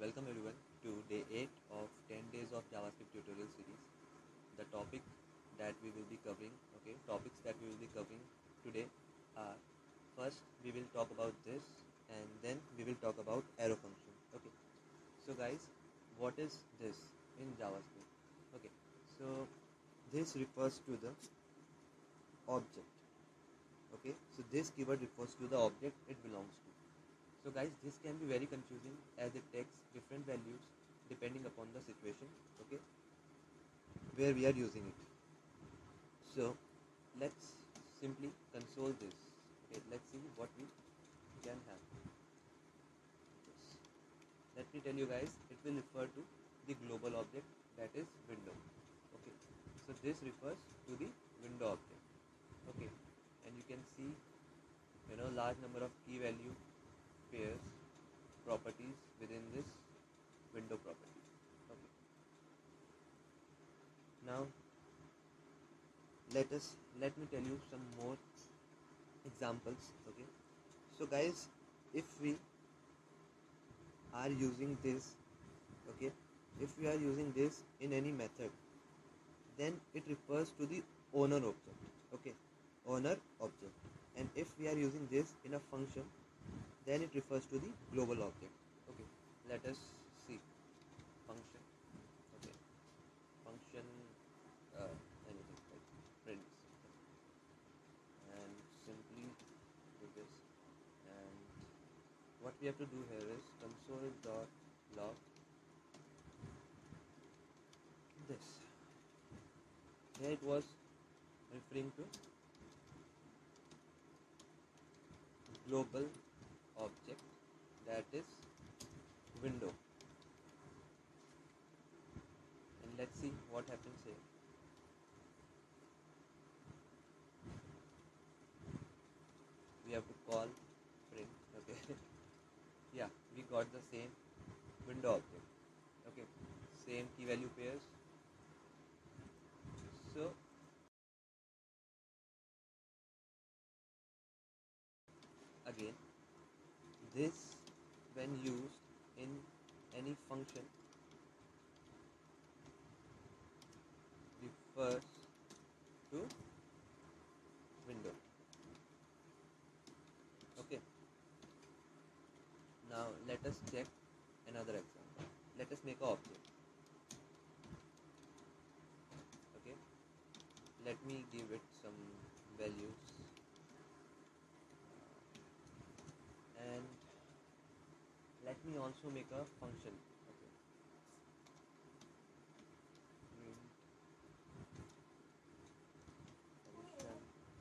Welcome everyone to day 8 of 10 days of JavaScript tutorial series. The topics that we will be covering today are: first we will talk about this, and then we will talk about arrow function. Okay, so guys, what is this in JavaScript? Okay, so this refers to the object. Okay, so this keyword refers to the object it belongs to. So guys, this can be very confusing as it takes different values depending upon the situation, okay, where we are using it. So let's simply console this. Okay, let's see what we can have. Yes. Let me tell you guys, it will refer to the global object, that is window. Okay, so this refers to the window object. Okay, and you can see large number of key value pairs properties within this window property. Okay, now let me tell you some more examples. Okay, so guys, if we are using this, okay, if we are using this in any method, then it refers to the owner object. Okay, owner object. And if we are using this in a function, then it refers to the global object. Okay, let us see function. Okay, function, anything like print, and simply do this. And what we have to do here is console.log this. Here it was referring to global object, that is window. And let's see what happens here. We have to call print. Okay, yeah, we got the same window object. Okay, same key value pairs. So again, this, when used in any function, refers to window. Okay, now let us check another example. Let us make an object. Okay, let me give it some values, and let me also make a function. Okay, print addition.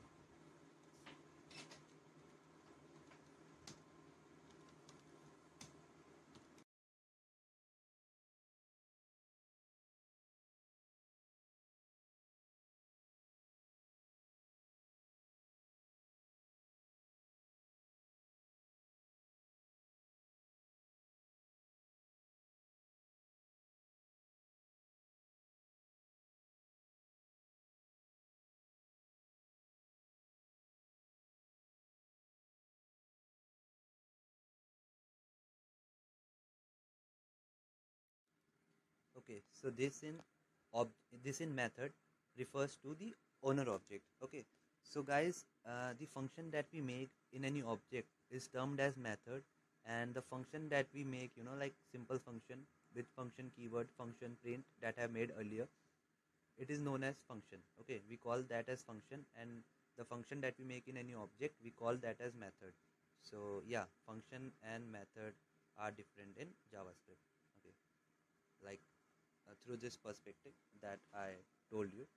Okay, so this in method refers to the owner object. Okay, so guys, the function that we make in any object is termed as method, and the function that we make, like simple function with function keyword, function print, that I made earlier, it is known as function. Okay, we call that as function, and the function that we make in any object, we call that as method. So yeah, function and method are different in JavaScript. Okay, like through this perspective that I told you.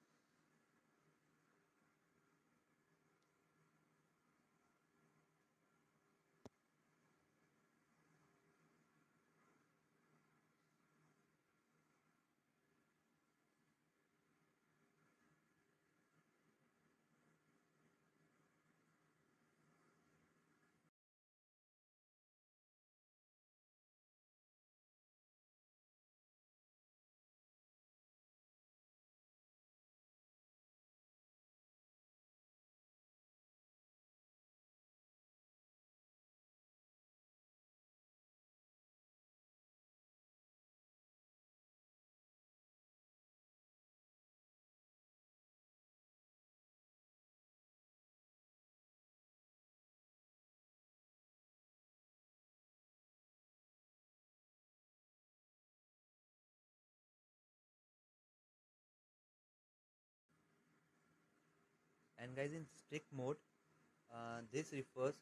And guys, in strict mode, this refers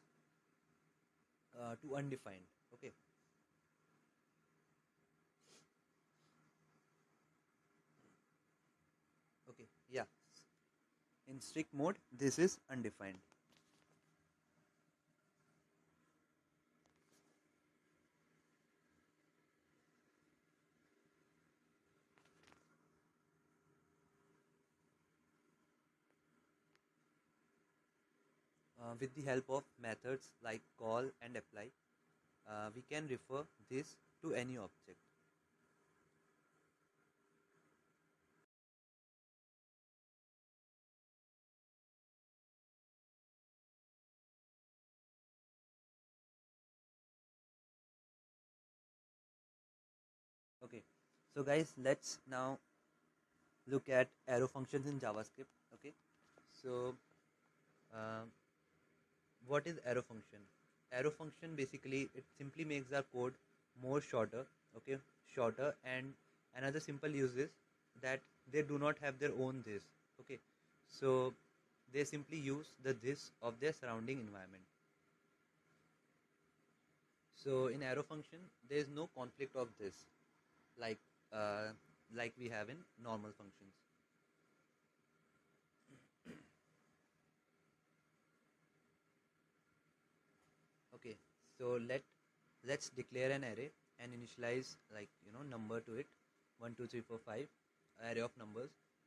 to undefined. Okay. Okay, yeah, in strict mode this is undefined. With the help of methods like call and apply, we can refer this to any object. Okay, so guys, let's now look at arrow functions in JavaScript. Okay, so um, what is arrow function? Arrow function, basically it simply makes our code more shorter. Okay, shorter. And another simple use is that they do not have their own this. Okay, so they simply use the this of their surrounding environment. So in arrow function there is no conflict of this, like uh, like we have in normal functions. Okay, so let's declare an array and initialize, like, number to it. 1 2 3 4 5, array of numbers.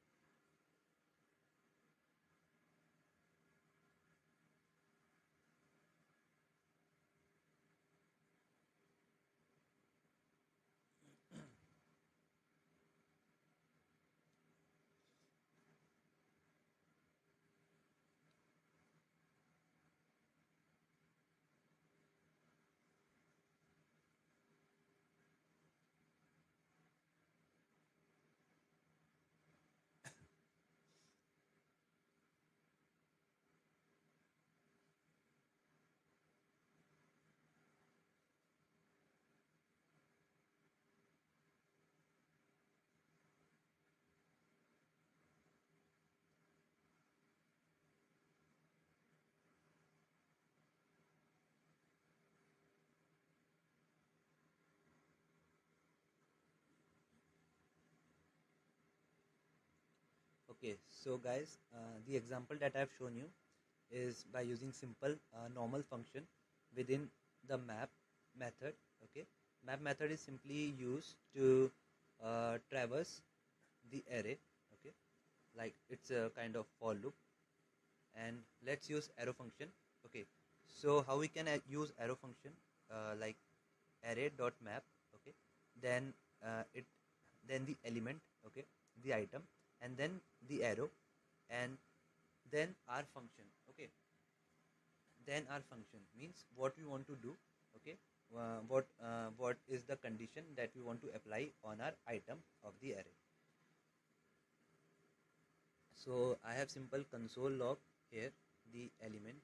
Okay, so guys, the example that I have shown you is by using simple normal function within the map method. Okay, map method is simply used to traverse the array. Okay, like it's a kind of for loop. And let's use arrow function. Okay, so how we can use arrow function, like array dot map. Okay, then it then the element. Okay, the item, and then the arrow, and then our function. Okay, then our function means what we want to do. Okay, what is the condition that we want to apply on our item of the array. So I have simple console log here, the element.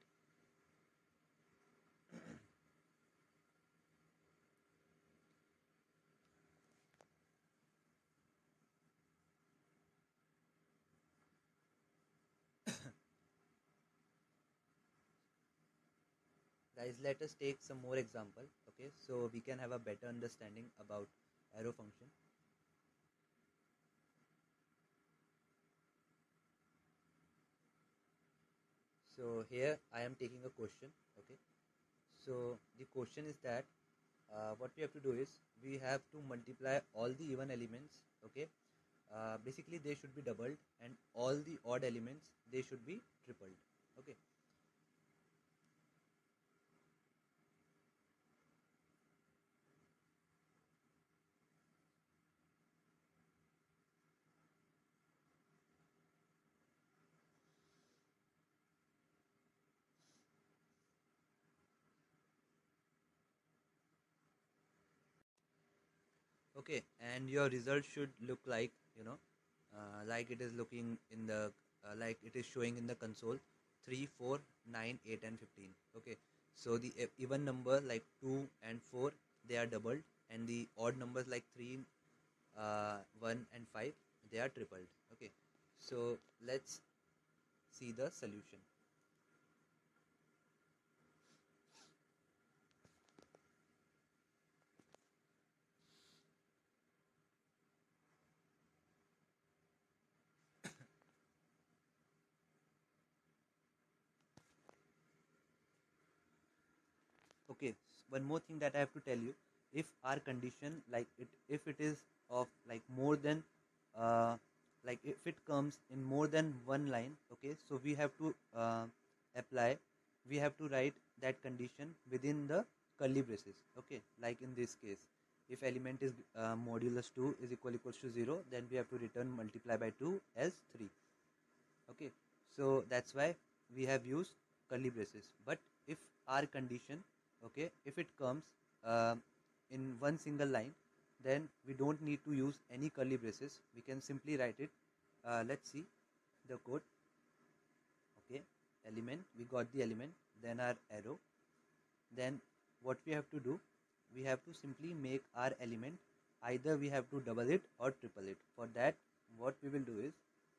Guys, let us take some more example. Okay, so we can have a better understanding about arrow function. So here I am taking a question. Okay, so the question is that what we have to do is we have to multiply all the even elements. Okay, basically they should be doubled, and all the odd elements, they should be tripled. Okay, okay, and your result should look like, like it is looking in the like it is showing in the console: 3 4 9 8 and 15. Okay, so the even number like 2 and 4, they are doubled, and the odd numbers like 3 1 and 5, they are tripled. Okay, so let's see the solution. Okay, one more thing that I have to tell you, if our condition like it, if it is of like more than like if it comes in more than one line, okay, so we have to apply, we have to write that condition within the curly braces. Okay, like in this case, if element is modulus 2 is equals to 0, then we have to return multiply by 2 as 3. Okay, so that's why we have used curly braces. But if our condition, okay, if it comes in one single line, then we don't need to use any curly braces, we can simply write it. Let's see the code. Okay, element, we got the element, then our arrow, then what we have to do, we have to simply make our element, either we have to double it or triple it. For that, what we will do is,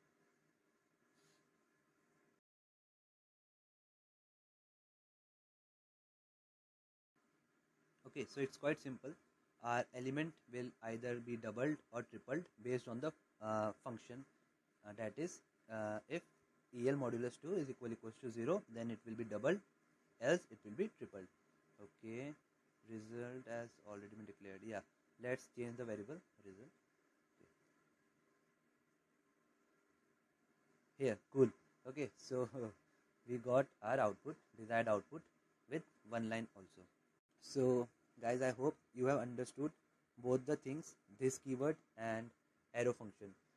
okay, so it's quite simple. Our element will either be doubled or tripled based on the function, that is, if EL modulus 2 is equals to 0, then it will be doubled, else it will be tripled. Okay, result has already been declared. Yeah, let's change the variable result. Okay. Here, cool. Okay, so we got our output, desired output, with one line also. So guys, I hope you have understood both the things, this keyword and arrow function.